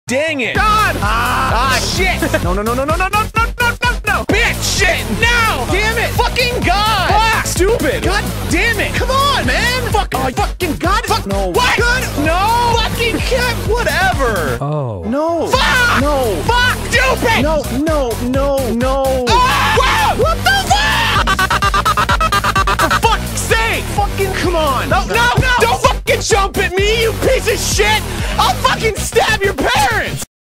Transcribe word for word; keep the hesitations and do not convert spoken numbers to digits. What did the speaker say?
Dang it! God! Ah, Ah, shit! No, no, no, no, no, no, no, no, no, no, no! bitch! Shit! No! Damn it! Fucking God! Fuck! Stupid! God damn it! Come on, man! Fuck! Oh, fucking God! Fuck! No! What? God! No! Fucking cat! Whatever! Oh. No! Fuck! No! Fuck! Stupid! No! No! No! No! Ah! Whoa! What the fuck? For fuck's sake! Fucking come on! No, no, no! Don't fucking jump at me, you piece of shit! I'll fucking stab your parents!